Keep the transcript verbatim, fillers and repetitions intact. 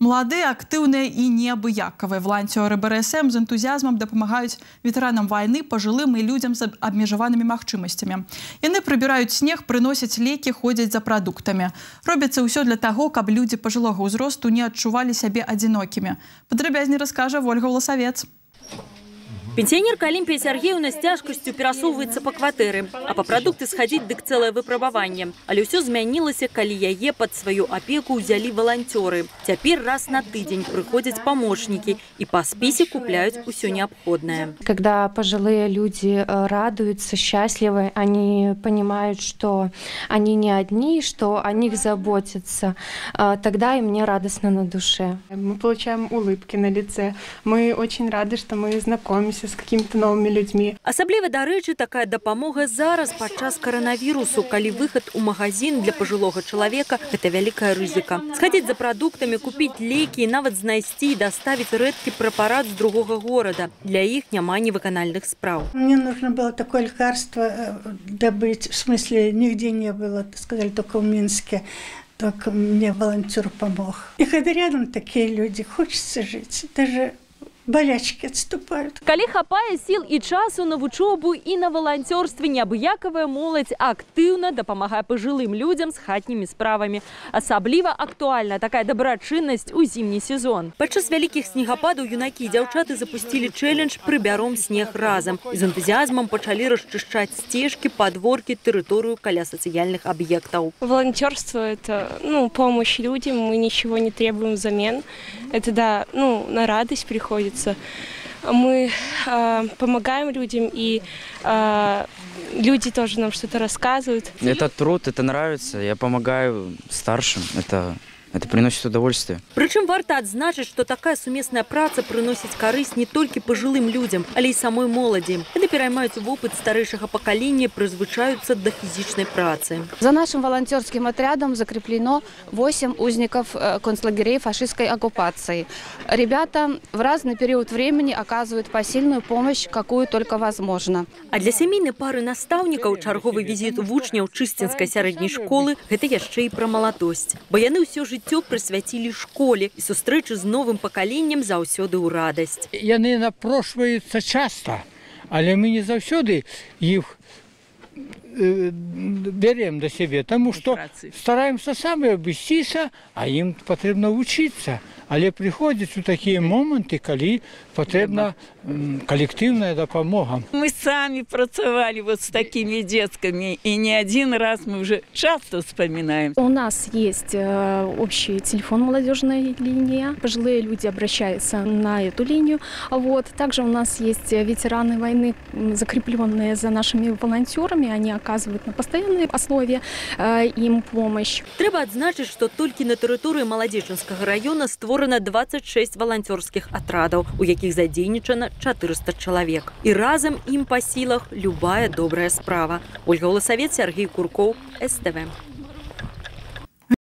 Маладыя, актыўныя і неабыякавыя валанцёры бэ эр эс эм з энтузіязмам дапамагаюць ветэранам вайны, пажылым і людзям з абмежаванымі магчымасцямі. Яны прыбіраюць снег, прыносяць лекі, ходзяць за прадуктамі. Робіцца ўсё для таго, каб людзі пажылога ўзросту не адчувалі сябе адзінокімі. Падрабязней раскажа Ольга Власавец. Пенсионерка Олимпия Сергеевна с тяжкостью перасовывается по кватэры, а по продукты сходить дык целое выпрабаванне. Але ўсё змянілася, калі яе под свою опеку взяли волонтеры. Теперь раз на тыдзень приходят помощники и по списе купляют усё необходное. Когда пожилые люди радуются, счастливы, они понимают, что они не одни, что о них заботятся, тогда и мне радостно на душе. Мы получаем улыбки на лице. Мы очень рады, что мы знакомимся с какими-то новыми людьми. Асабліва, дарэчы, такая дапамога зараз падчас коронавірусу, калі выход у магазин для пожилого человека – это вялікая рызыка. Сходить за продуктами, купить леки, нават знайсці и доставить редкий препарат с другого города. Для их няма невыканальных справ. Мне нужно было такое лекарство добыть, в смысле нигде не было, сказали, только в Минске. Так мне волонтер помог. И когда рядом такие люди, хочется жить, даже болячки отступают. Калі хапае сил и часу на вучобу и на волонтерстве, неабыякавая моладзь активно дапамагае пожилым людям с хатними справами. Асабліва актуальна такая добрачыннасць у зимний сезон. Падчас вялікіх снегападаў юнакі і дзяўчаты запустили челлендж «Прыбяром снег разом» и с энтузиазмом почали расчищать стежки, подворки, территорию каля социальных объектов. Волонтерство – это ну, помощь людям, мы ничего не требуем взамен. Это да, ну, на радость приходится. Мы э, помогаем людям, и э, люди тоже нам что-то рассказывают. Это труд, это нравится. Я помогаю старшим. Это, это приносит удовольствие. Причем варто адзначыць, что такая сумесная праца приносит корысть не только пожилым людям, але и самой моладзі. Яны пераймаюць вопыт старэйшага пакалення, прызвычаюцца до физичной працы. За нашим волонтерским отрядом закреплено восемь узников концлагерей фашистской оккупации. Ребята в разный период времени оказывают посильную помощь, какую только возможно. А для сямейнай пары настаўнікаў чарговы візіт вучняў Чысцінскай сярэдняй школы – гэта яшчэ і пра маладосць. Бо яны ўсё жыццё прысвяцілі школе, і сустрэчы з новым пакаленнем заўсёды ў радасць. Яны напрошваюцца часта, але мы не заўсёды іх берем до себе, тому что стараемся сами обыстися, а им потребно учиться. Але приходят у такие моменты, коли потребна коллективная допомога. Мы сами працевали вот с такими детками, и не один раз мы уже часто вспоминаем. У нас есть общий телефон молодежной линии. Пожилые люди обращаются на эту линию. Вот. Также у нас есть ветераны войны, закрепленные за нашими волонтерами. Они оказывают на постоянной основе им помощь. Трэба адзначыць, что только на территории Маладзечынскага района створена двадцать шесть волонтерских атрадаў, у якіх задзейнічана четыреста человек. И разом им по силах любая добрая справа. Ольга Власавец, Сергей Курков, эс тэ вэ.